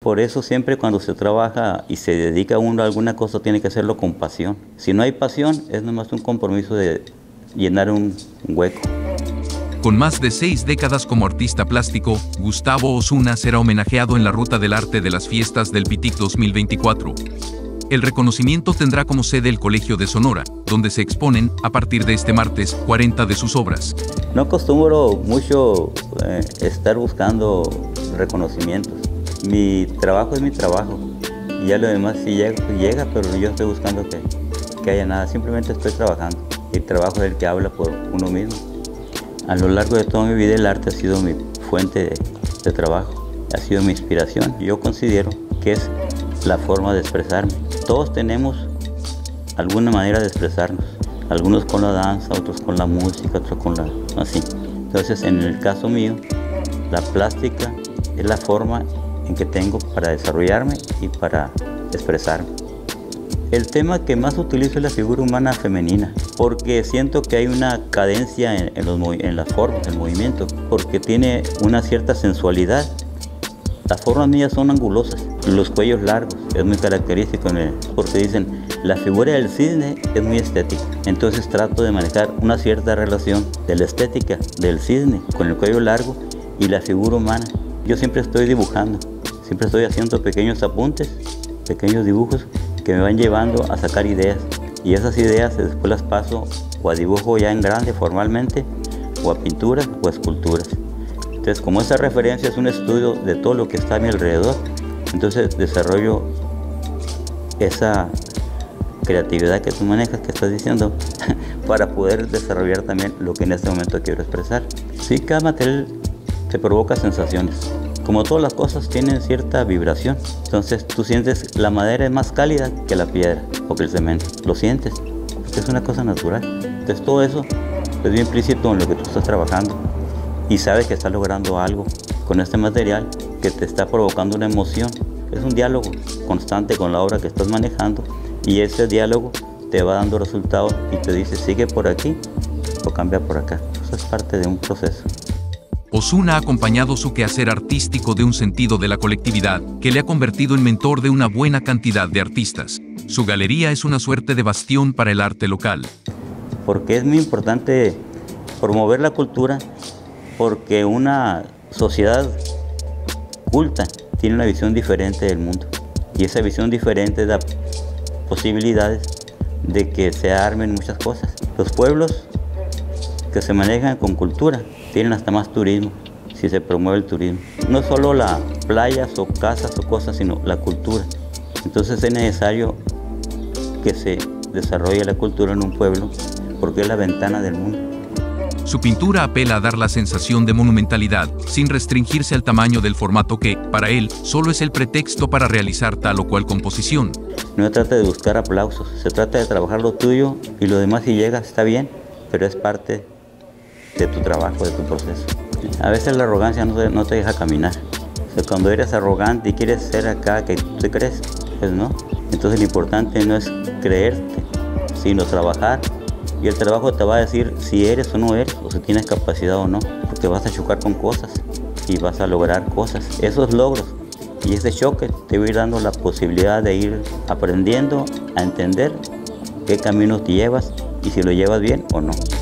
Por eso siempre cuando se trabaja y se dedica uno a alguna cosa tiene que hacerlo con pasión. Si no hay pasión es nomás un compromiso de llenar un hueco. Con más de 6 décadas como artista plástico, Gustavo Osuna será homenajeado en la Ruta del Arte de las Fiestas del PITIC 2024. El reconocimiento tendrá como sede el Colegio de Sonora, donde se exponen, a partir de este martes, 40 de sus obras. No acostumbro mucho estar buscando reconocimientos. Mi trabajo es mi trabajo. Y ya lo demás si llega, pues llega, pero yo estoy buscando que haya nada. Simplemente estoy trabajando. El trabajo es el que habla por uno mismo. A lo largo de toda mi vida el arte ha sido mi fuente de trabajo. Ha sido mi inspiración. Yo considero que es la forma de expresarme. Todos tenemos alguna manera de expresarnos. Algunos con la danza, otros con la música, otros con la... así. Entonces, en el caso mío, la plástica es la forma en que tengo para desarrollarme y para expresarme. El tema que más utilizo es la figura humana femenina, porque siento que hay una cadencia en las formas del movimiento, porque tiene una cierta sensualidad. Las formas mías son angulosas, los cuellos largos, es muy característico, porque dicen, la figura del cisne es muy estética. Entonces trato de manejar una cierta relación de la estética del cisne con el cuello largo y la figura humana. Yo siempre estoy dibujando, siempre estoy haciendo pequeños apuntes, pequeños dibujos que me van llevando a sacar ideas. Y esas ideas después las paso o a dibujo ya en grande formalmente, o a pinturas o a esculturas. Entonces, como esa referencia es un estudio de todo lo que está a mi alrededor, entonces desarrollo esa creatividad que tú manejas, que estás diciendo, para poder desarrollar también lo que en este momento quiero expresar. Sí, cada material te provoca sensaciones. Como todas las cosas tienen cierta vibración, entonces tú sientes la madera es más cálida que la piedra o que el cemento. Lo sientes, porque es una cosa natural. Entonces todo eso es bien implícito en lo que tú estás trabajando. Y sabes que estás logrando algo con este material que te está provocando una emoción. Es un diálogo constante con la obra que estás manejando y ese diálogo te va dando resultados y te dice sigue por aquí o cambia por acá. Eso es parte de un proceso. Osuna ha acompañado su quehacer artístico de un sentido de la colectividad que le ha convertido en mentor de una buena cantidad de artistas. Su galería es una suerte de bastión para el arte local. Porque es muy importante promover la cultura, porque una sociedad culta tiene una visión diferente del mundo y esa visión diferente da posibilidades de que se armen muchas cosas. Los pueblos que se manejan con cultura tienen hasta más turismo si se promueve el turismo. No solo las playas o casas o cosas, sino la cultura. Entonces es necesario que se desarrolle la cultura en un pueblo porque es la ventana del mundo. Su pintura apela a dar la sensación de monumentalidad, sin restringirse al tamaño del formato que, para él, solo es el pretexto para realizar tal o cual composición. No se trata de buscar aplausos, se trata de trabajar lo tuyo y lo demás si llega está bien, pero es parte de tu trabajo, de tu proceso. A veces la arrogancia no te deja caminar. O sea, cuando eres arrogante y quieres ser acá que tú te crees, pues no. Entonces lo importante no es creerte, sino trabajar. Y el trabajo te va a decir si eres o no eres, o si tienes capacidad o no, porque vas a chocar con cosas y vas a lograr cosas. Esos logros y ese choque te va a ir dando la posibilidad de ir aprendiendo a entender qué caminos te llevas y si lo llevas bien o no.